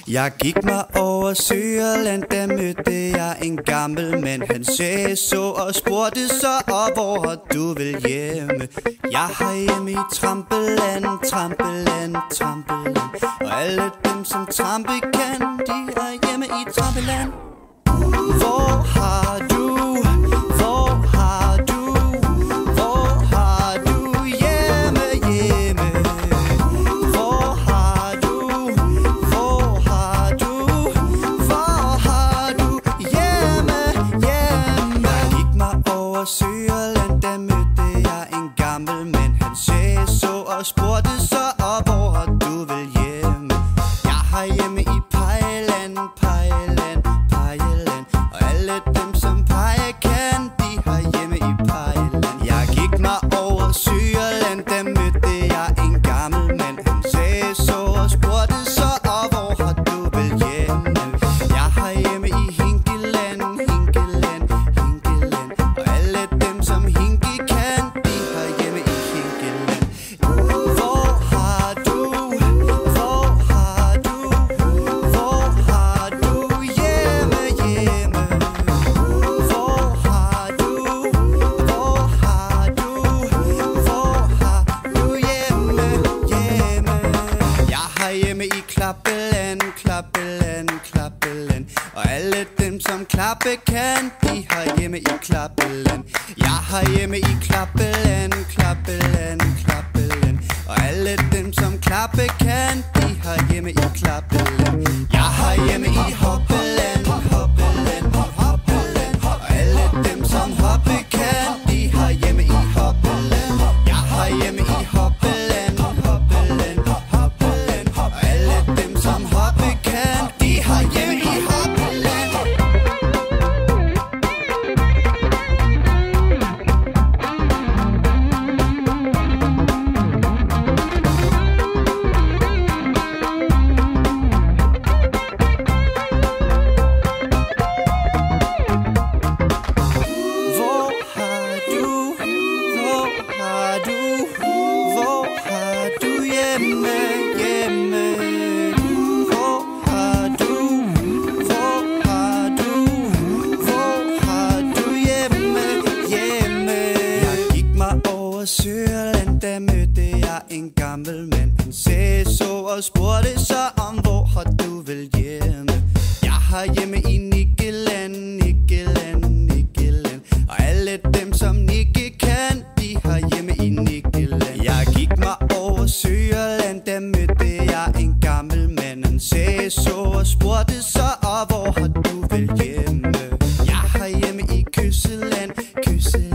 Jeg gik mig over Søerland, da mødte jeg en gammel mand. Han sagde så og spurgte så, og hvor har du vel hjemme? Jeg har hjemme i Trampeland, Trampeland, Trampeland. Og alle dem som trampe kan, de er hjemme i Trampeland. Hvor har du, hvor har du, hvor har du hjemme, hjemme? Hvor har du, hvor har du, hvor har du hjemme, hjemme? Jeg gik mig over Søerland, da mødte jeg en gammel mand. Han sagde så og spurgte så, og hvor har du vel hjemme? Jeg har hjemme i Pejland, Pejland, Pejland. Og alle dem som peger kan, de har hjemme i Pejland. Jeg gik mig over Søerland, da mødte jeg en gammel mand. Han sagde så og spurgte så, og hvor har du vel hjemme? Jeg har hjemme i Hinkeland, Hinkeland, Hinkeland. Og alle dem som hinke kan, de har hjemme i Hinkeland. Hvor har du, hvor har du, hvor har du hjemme, hjemme? Hvor har du, hvor har du, hvor har du hjemme, hjemme? Jeg har hjemme i Klappeland, Klappeland, Klappeland. Og alle dem som klappe kan, de har hjemme i Klappeland. Jeg har hjemme i Klappeland, Klappeland, Klappeland. Og alle dem som klappe kan, de har hjemme i Klappeland. Jeg har hjemme i Hoppeland, Hoppeland, Hoppeland. Og alle dem som hoppe kan, de har hjemme i Hoppeland. Jeg har hjemme i Hoppeland, Hoppeland, Hoppeland. Og alle dem som hoppe kan, de har hjemme i Hoppeland. Hvor har du, hvor har du, hvor har du hjemme, hjemme? Hvor har du, hvor har du, hvor har du hjemme, hjemme? Jeg gik mig over Søerland, da mødte jeg en gammel mand. Han sagde så og spurgte så, om hvor har du vel hjemme? Jeg har hjemme i Nikkeland, Nikkeland, Nikkeland. Og alle dem som nikke kan, de har hjemme i Nikkeland. Jeg gik mig over Søerland, da mødte jeg en gammel mand. Han sagde så og spurgte så, og hvor har du vel hjemme? Jeg har hjemme i Kysseland, Kysseland.